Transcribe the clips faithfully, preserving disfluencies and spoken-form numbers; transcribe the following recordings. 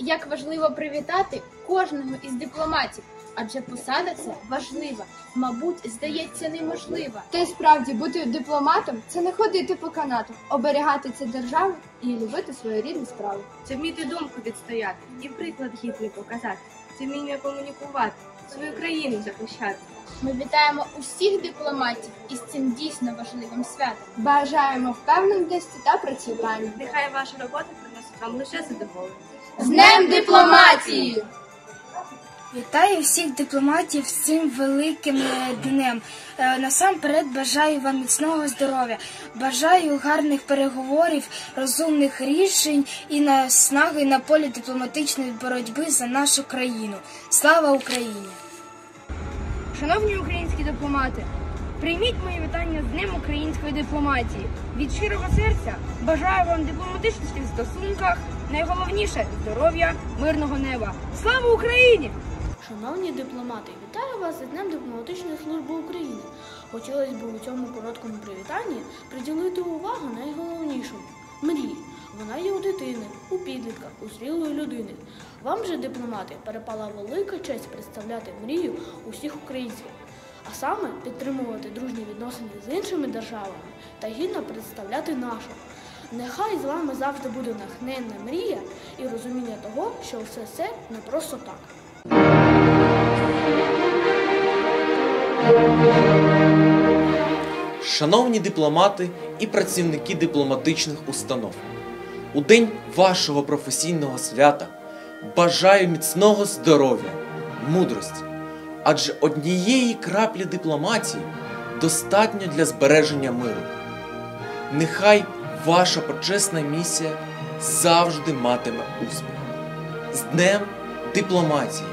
як важливо привітати кожного із дипломатів, адже посада ця важлива, мабуть, здається, неможлива. Та й справді, бути дипломатом – це не ходити по канату, оберігати цю державу і любити свою рідну справу. Це вміти думку відстояти і приклад гідний показати. Це вміння комунікувати, свою країну захищати. Ми вітаємо усіх дипломатів із цим дійсно важливим святом. Бажаємо впевненості та процвітання. Нехай ваша робота приносить вам лише задоволення. З Днем дипломатії! Вітаю всіх дипломатів з цим великим днем. Насамперед бажаю вам міцного здоров'я, бажаю гарних переговорів, розумних рішень і наснаги на полі дипломатичної боротьби за нашу країну. Слава Україні! Шановні українські дипломати, прийміть мої вітання з Днем української дипломатії. Від щирого серця бажаю вам дипломатичності в стосунках, найголовніше – здоров'я, мирного неба. Слава Україні! Шановні дипломати, вітаю вас з Днем дипломатичної служби України. Хотілося б у цьому короткому привітанні приділити увагу найголовнішому – мрії. Вона є у дитини, у підлітка, у зрілої людини. Вам же, дипломати, перепала велика честь представляти мрію усіх українців, а саме підтримувати дружні відносини з іншими державами та гідно представляти нашу. Нехай з вами завжди буде натхненна мрія і розуміння того, що все це не просто так. Шановні дипломати і працівники дипломатичних установ, у день вашого професійного свята бажаю міцного здоров'я, мудрості, адже однієї краплі дипломатії достатньо для збереження миру. Нехай ваша почесна місія завжди матиме успіх. З Днем дипломатії!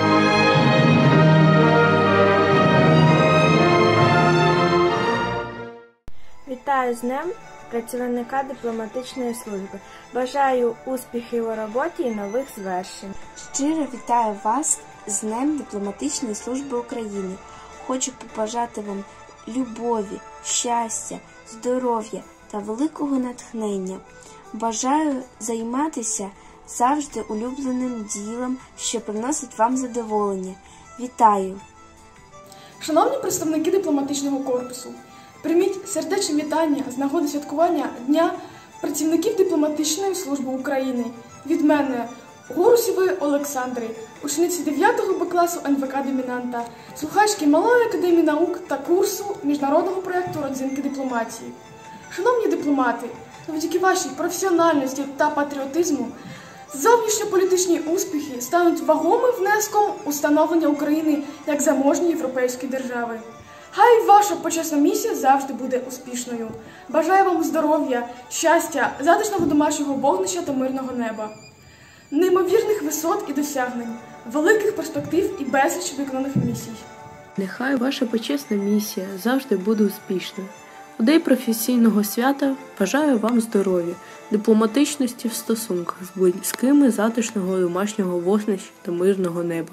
Вітаю з Днем працівника дипломатичної служби. Бажаю успіхів у роботі і нових звершень. Щиро вітаю вас з Днем дипломатичної служби України. Хочу побажати вам любові, щастя, здоров'я та великого натхнення. Бажаю займатися завжди улюбленим ділом, що приносить вам задоволення. Вітаю! Шановні представники дипломатичного корпусу, прийміть сердечне вітання з нагоди святкування Дня працівників дипломатичної служби України. Від мене Гурусєвої Олександри, учениці дев'ятого Б класу Н В К-домінанта, слухачки Малої академії наук та курсу міжнародного проєкту «Родзинки дипломатії». Шановні дипломати, завдяки вашій професіональності та патріотизму зовнішньополітичні успіхи стануть вагомим внеском у становлення України як заможньої європейської держави. Хай ваша почесна місія завжди буде успішною. Бажаю вам здоров'я, щастя, затишного домашнього вогнища та мирного неба, неймовірних висот і досягнень, великих перспектив і безліч виконаних місій. Нехай ваша почесна місія завжди буде успішною. У день професійного свята бажаю вам здоров'я, дипломатичності в стосунках з близькими, затишного домашнього вогнища та мирного неба.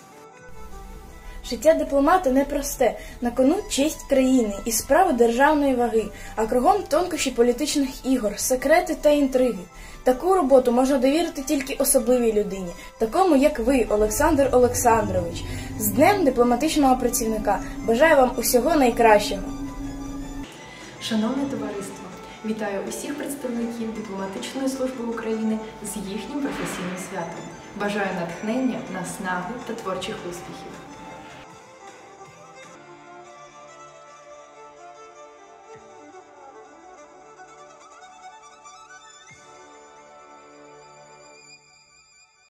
Життя дипломата непросте, на кону честь країни і справи державної ваги, а кругом тонкощі політичних ігор, секрети та інтриги. Таку роботу можна довірити тільки особливій людині, такому як ви, Олександр Олександрович. З Днем дипломатичного працівника бажаю вам усього найкращого. Шановне товариство, вітаю усіх представників дипломатичної служби України з їхнім професійним святом. Бажаю натхнення, наснаги та творчих успіхів.